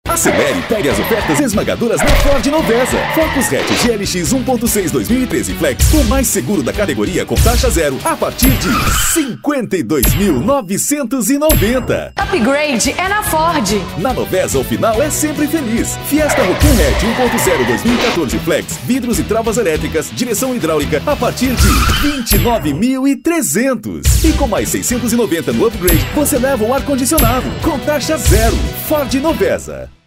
Acelere e pegue as ofertas esmagadoras na Ford Novesa. Focus Hatch GLX 1.6 2013 Flex, o mais seguro da categoria com taxa zero, a partir de 52.990. Upgrade é na Ford. Na Novesa, o final é sempre feliz. Fiesta Rockin Hatch 1.0 2014 Flex, vidros e travas elétricas, direção hidráulica, a partir de 29.300. E com mais 690 no upgrade, você leva um ar-condicionado com taxa zero. Ford Novesa.